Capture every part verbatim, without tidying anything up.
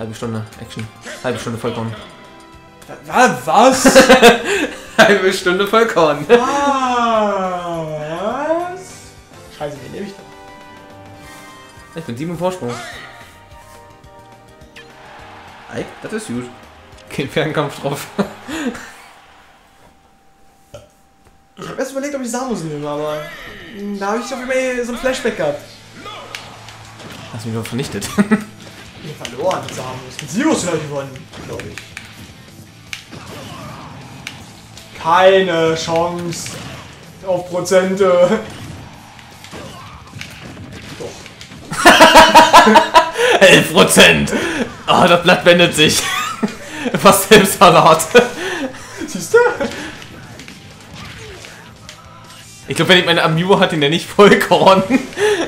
Halbe Stunde Action. Halbe Stunde Vollkorn. Was? Was? Halbe Stunde Vollkorn. Was? Scheiße, wie nehme ich da? Ich bin sieben im Vorsprung. Ey, das ist gut. Kein Fernkampf drauf. Ich habe erst überlegt, ob ich Samus nehme, aber da habe ich auf einmal so ein Flashback gehabt. Hast mich nur vernichtet. Nee, verloren, Samus. Mit Sirius vielleicht gewonnen, glaube ich. Keine Chance auf Prozente. Doch. elf Prozent! Oh, das Blatt wendet sich. Fast Selbstverrat. Siehst du? Ich glaube, wenn ich meine Amiibo hatte, den der nicht Vollkorn. Kannst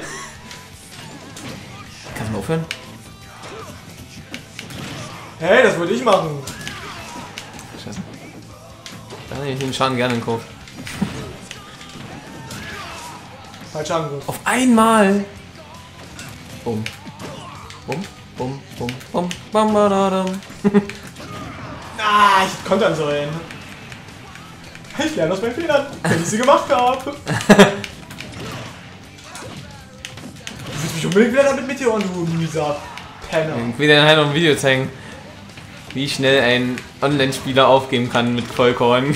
du mal aufhören? Hey, das würde ich machen. Scheiße. Da nehme ich den Schaden gerne in den Kopf. Falscher Angriff. Auf einmal! Bum. Bum, bum, bum, bum, bum, badadum. Ah, ich hätte kontern sollen. Ich lerne aus meinen Fehlern, wenn ich sie gemacht habe. Du willst mich unbedingt wieder damit Meteoren, du mieser Penner. Ich will dir nachher noch ein Video zeigen, wie schnell ein Online-Spieler aufgeben kann mit Vollkorn.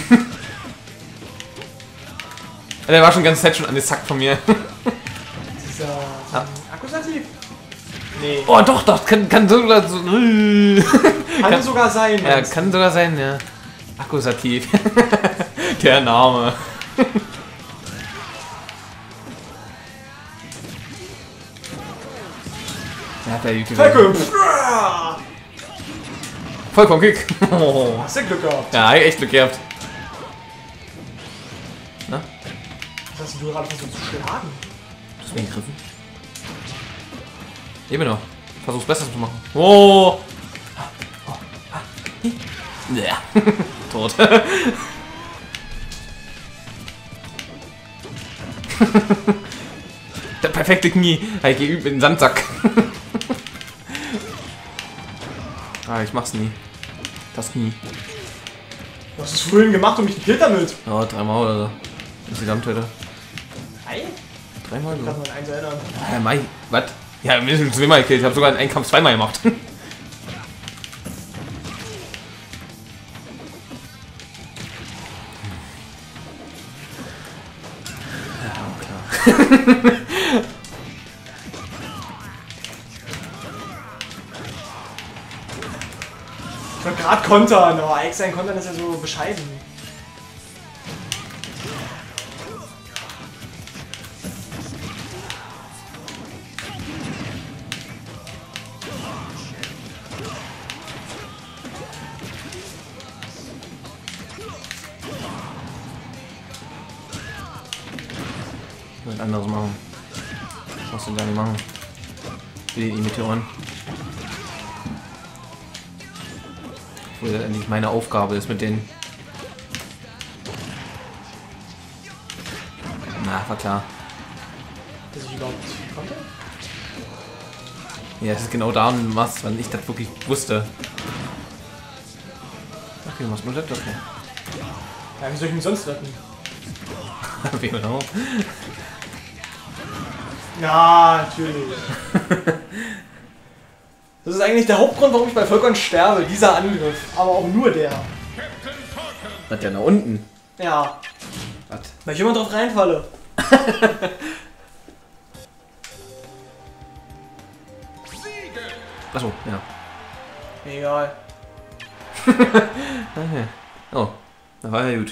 Der war schon ganz Zeit schon angesackt von mir. Dieser ah. Akkusativ? Nee. Oh doch, doch, kann, kann sogar so. Kann, kann sogar sein. Ja, kann sogar sein, ja. Akkusativ. Der Name. Ja, der YouTuber. Vollkommen Kick. Oh. Hast du Glück gehabt? Ja, echt Glück gehabt. Na? Was hast du gerade versucht zu schlagen? Du hast mich gegriffen. Eben noch. Versuch's besser zu machen. Oh! Ja. Tot. Der perfekte Knie. Ich geh üben in den Sandsack. Ah, ich mach's nie. Das Knie. Du hast es vorhin gemacht und mich gekillt damit. Ja, dreimal oder so. Insgesamt heute. Drei? Dreimal Ich so. kann mich an eins erinnern. Ja, Mai. Was? Ja, wir sind zweimal gekillt. Ich habe sogar einen Kampf zweimal gemacht. Ja, klar. Ich wollte gerade kontern, aber eigentlich sein Kontern ist ja so bescheiden. Was anderes machen. Was musst du gar nicht machen? Wie die Meteoren. Obwohl das endlich meine Aufgabe ist mit denen. Na, war klar. Dass ich überhaupt konnte? Ja, das ist genau da was, wann ich das wirklich wusste. Okay, du machst nur das, okay. Ja, wie soll ich mich sonst retten? Wie genau? Ja, natürlich. Das ist eigentlich der Hauptgrund, warum ich bei Vollkorn sterbe, dieser Angriff. Aber auch nur der. Was ja nach unten? Ja. Was? Weil ich immer drauf reinfalle. Achso, ja. Egal. Okay. Oh, da war ja gut.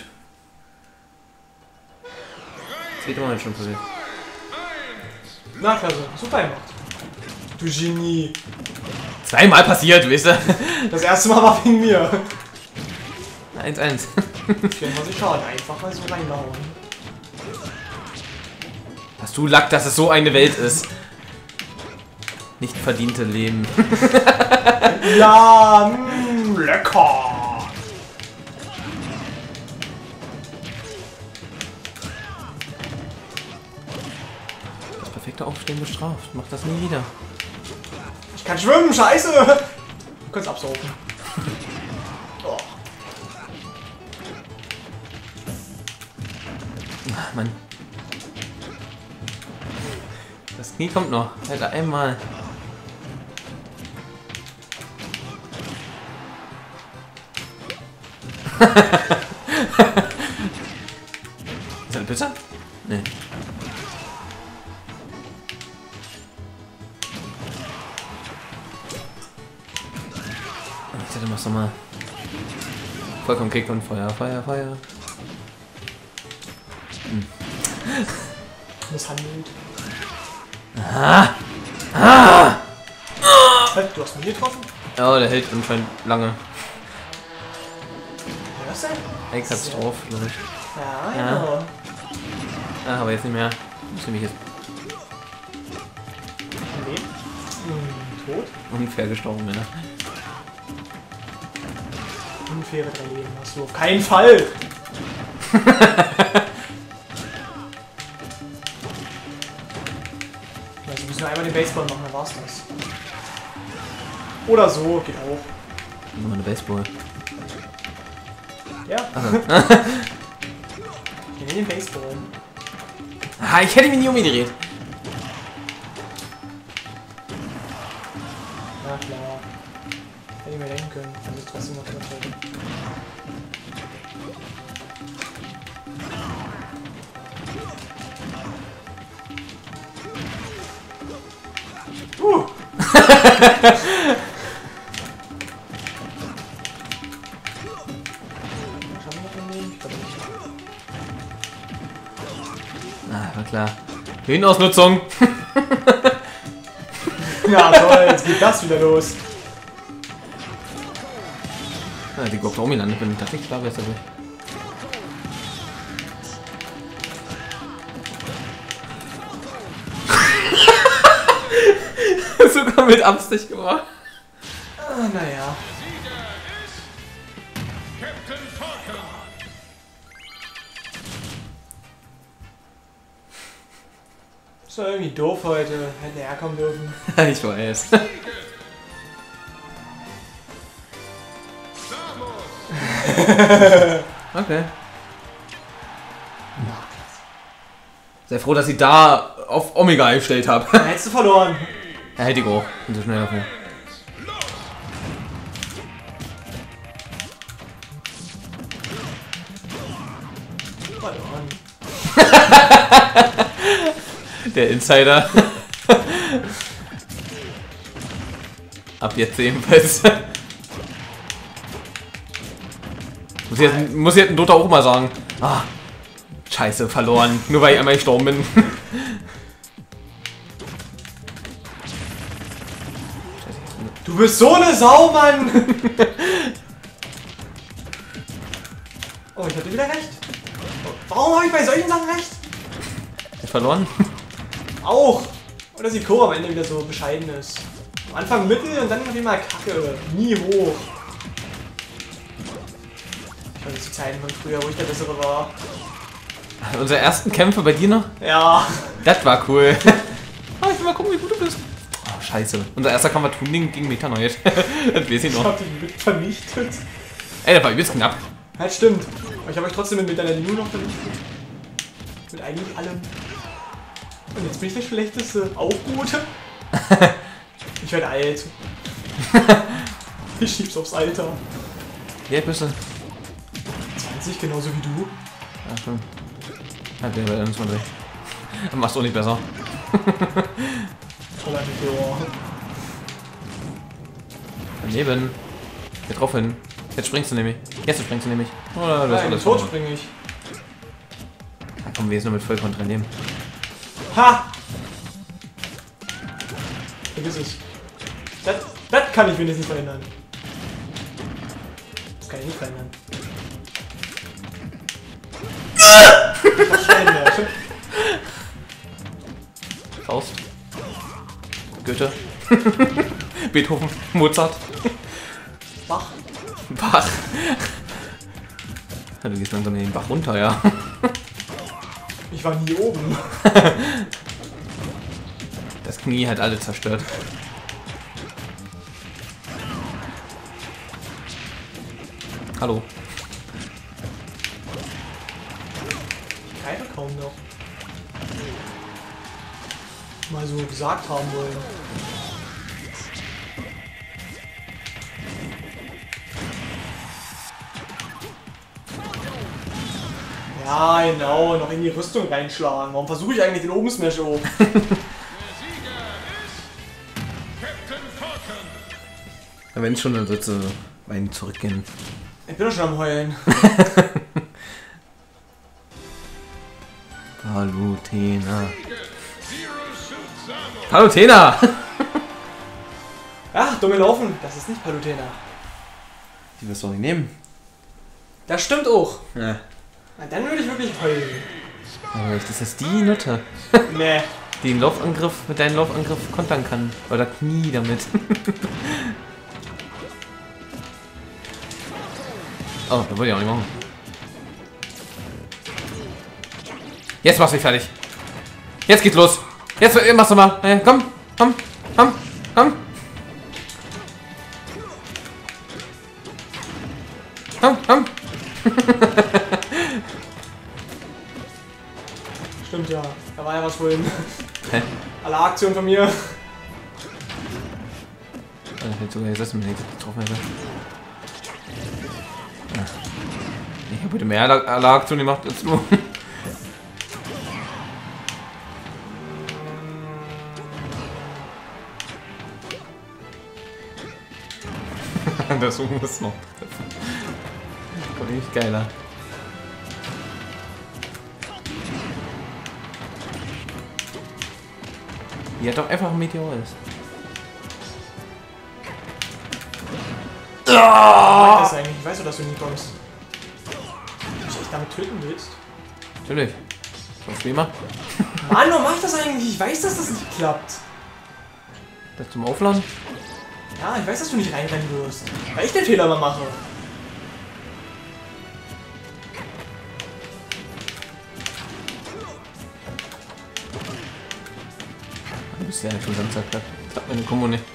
Zweite Mal schon passiert. Na, klasse. Super gemacht. Du Genie. Zweimal passiert, weißt du? Das erste Mal war wegen mir. eins eins. vierundzwanzig Schaden. Einfach mal so reinbauen. Hast du Lack, dass es so eine Welt ist? Nicht verdiente Leben. Ja, mh, lecker. Das perfekte Aufstehen bestraft. Mach das nie wieder. Ich kann schwimmen, scheiße. kannst absaufen. Oh. Ach, Mann. Das Knie kommt noch. Alter, einmal. Ist das Pizza? Nee. Ich hätte machst du mal. Vollkommen Kick und Feuer, Feuer, Feuer. Hm. Misshandelt. Ah! Ah! Halt, du hast mich getroffen? Ja, der hält anscheinend lange. Was denn? Ex hat's drauf, glaube ich. Ja, Ja. genau. Ah, aber jetzt nicht mehr. Muss nämlich jetzt Nee. Hm, tot? unfair gestorben, ja. Unfaire drei Leben hast du auf keinen Fall! Also, wir müssen nur einmal den Baseball machen, dann war's das. Oder so, geht auch. Nur eine Baseball. Ja. Also. Ich nehme den Baseball. Ah, ich hätte mich nie umgedreht. Na klar. Hätte ich mir denken können, dass ich trotzdem noch gemacht hätte. Uh! Ah, war klar. Höhenausnutzung. Ja, toll, jetzt geht das wieder los. Ah, die Gurke umgelandet, wenn ich dachte, ich klar wäre es aber. Sogar mit Absicht gemacht. Ah, naja. Ist doch irgendwie doof heute. Hätten herkommen dürfen. Ich weiß. Okay. Sei froh, dass ich da auf Omega gestellt habe. Dann hättest du verloren. Er hält die auch. Bin so schnell dafür. Verloren. Der Insider. Ab jetzt ebenfalls. Muss jetzt, muss jetzt ein Dota auch mal sagen. Ah, scheiße, verloren. Nur weil ich einmal gestorben bin. Du bist so eine Sau, Mann! Oh, ich hatte wieder recht. Warum habe ich bei solchen Sachen recht? Verloren? Auch. Und dass die Core am Ende wieder so bescheiden ist. Am Anfang mittel und dann noch immer Kacke. Nie hoch. Ich weiß die Zeiten von früher, wo ich der Bessere war. Unsere ersten Kämpfe bei dir noch? Ja. Das war cool. Ah, ich will mal gucken, wie gut du bist. Oh, scheiße. Unser erster Kampf war Tuning gegen Metanoid. Das weiß ich Ich noch. hab dich mit vernichtet. Ey, das war übelst knapp. Halt, stimmt. Aber ich habe euch trotzdem mit deiner Linie noch vernichtet. Mit eigentlich allem. Und jetzt bin ich der Schlechteste. Auch gut. Ich werde alt. Ich schieb's aufs Alter. Ja, bist du. zwanzig, genauso wie du. Ja, schon. Ja, der bei uns mal recht. Dann machst du auch nicht besser. Toller Meteor. Daneben. Getroffen. Jetzt springst du nämlich. Jetzt springst du nämlich. Oder du hast Nein, alles tot verloren. springe ich. Da kommen wir jetzt nur mit Vollkontra nehmen. Ha! Vergiss es. Das, das kann ich wenigstens verhindern. Das kann ich nicht verhindern. Ich hab's verhindert. Faust. Goethe. Beethoven. Mozart. Bach. Bach. Ja, du gehst langsam den Bach runter, ja. Ich war nie oben. Das Knie hat alle zerstört. Hallo. Ich greife kaum noch. Mal so gesagt haben wollen. Ja, genau, noch in die Rüstung reinschlagen. Warum versuche ich eigentlich den oben Smash hoch? Wenn schon, dann sollst du weinen zurückgehen. Ich bin doch schon am Heulen. Palutena. Palutena! Ach, dumme Laufen, das ist nicht Palutena. Die wirst du doch nicht nehmen. Das stimmt auch. Ja. Na, dann würde ich wirklich heulen. Aber das ist die Nutte. Nee. Die den Laufangriff mit deinem Laufangriff kontern kann. Oder Knie damit. Oh, da wollte ich auch nicht machen. Jetzt machst du mich fertig. Jetzt geht's los. Jetzt machst du mal. Hey, komm, komm, komm, komm. Komm, komm. Stimmt ja. Da war ja was vorhin. Hä? Alle Aktionen von mir. Ich hätte sogar gesessen, wenn ich das getroffen hätte. Ich habe heute mehr alle Aktionen gemacht als du. Das muss noch. Das ist nicht geiler. Die hat doch einfach ein Meteor ist. Ich mag das eigentlich. Ich weiß doch, dass du nie kommst. Ob ich echt damit töten willst? Natürlich. Was schlimmer? Mann, warum mach ich das eigentlich? Ich weiß, dass das nicht klappt. Das zum Aufladen? Ja, ich weiß, dass du nicht reinrennen wirst. Weil ich den Fehler mal mache. Du bist ja schon ganz klappt. Klappt meine Kombo nicht.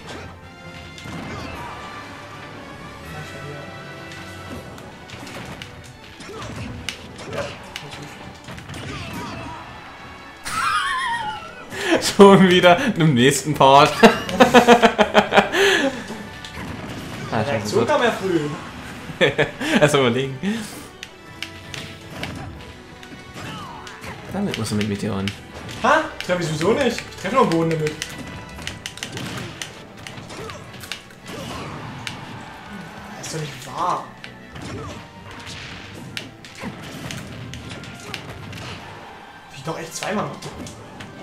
Schon wieder im nächsten Part. Ah, Die Reaktion kam ja früh. Erst mal überlegen. Damit musst du mit Meteoren. Ha? Treffe ich sowieso nicht. Ich treffe noch den Boden damit. Das ist doch nicht wahr. Will ich doch echt zweimal machen.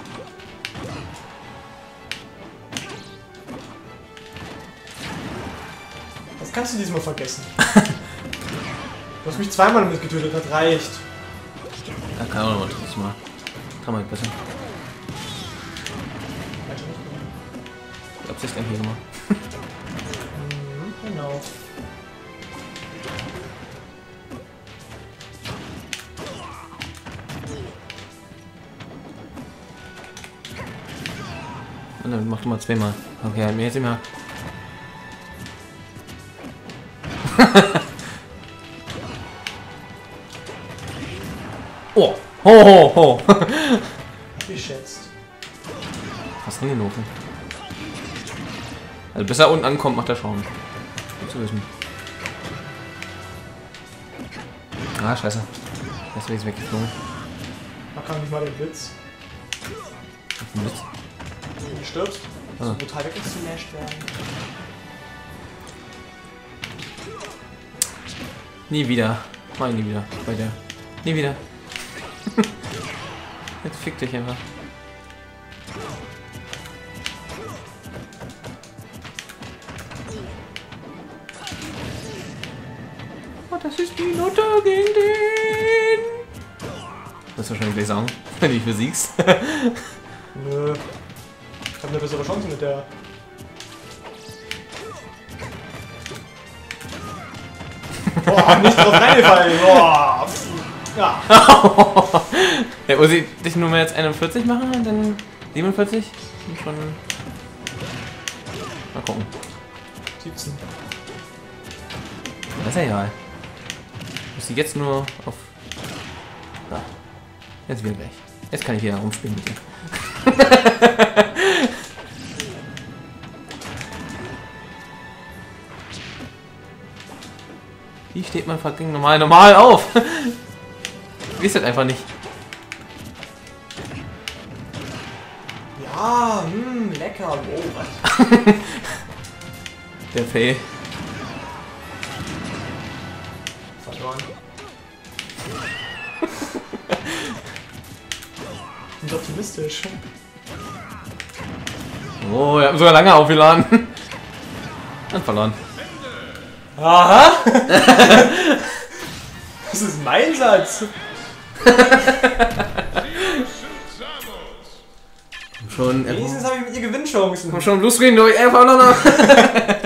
Das kannst du diesmal vergessen. Du hast mich zweimal damit getötet, das reicht. Ja, kann auch nochmal trotzdem mal. Kann man besser. Die Absicht eigentlich gemacht. Mhm, genau. Und dann mach du mal zweimal. Okay, mir jetzt immer. Oh! Ho ho ho! Geschätzt. Was drin gelaufen? Also bis er unten ankommt, macht er Schaum. Gut zu wissen. Ah, scheiße. Jetzt bin ich weggeflogen. Da kam nicht mal der Blitz. Auf den Blitz. Du stirbst. Ah. So brutal weggesmashed werden. Nie wieder. Mach ich nie wieder. Bei der. Nie wieder. Jetzt fick dich einfach. Oh, das ist die Nutte gegen den. Das wirst du wahrscheinlich gleich sagen, wenn du dich besiegst. Nö. Ich habe eine bessere Chance mit der. Boah, nicht drauf reingefallen. Boah. Ja. Ja, muss ich dich nur mal jetzt einundvierzig machen und dann siebenundvierzig? Und schon. Mal gucken. siebzehn. Das ist ja egal. Muss ich jetzt nur auf... Da. Jetzt wieder gleich. Jetzt kann ich hier rumspielen mit dir. Wie steht man fucking normal normal auf? Wisst ihr einfach nicht. Ja, hm, lecker. Oh, was? Der Fail. Verloren. Bin optimistisch. Oh, wir haben sogar lange aufgeladen. Und verloren. Aha! Das ist mein Satz. Schon. Wenigstens habe ich mit ihr Gewinnchancen. Komm schon, Bluescreen durch. Einfach noch.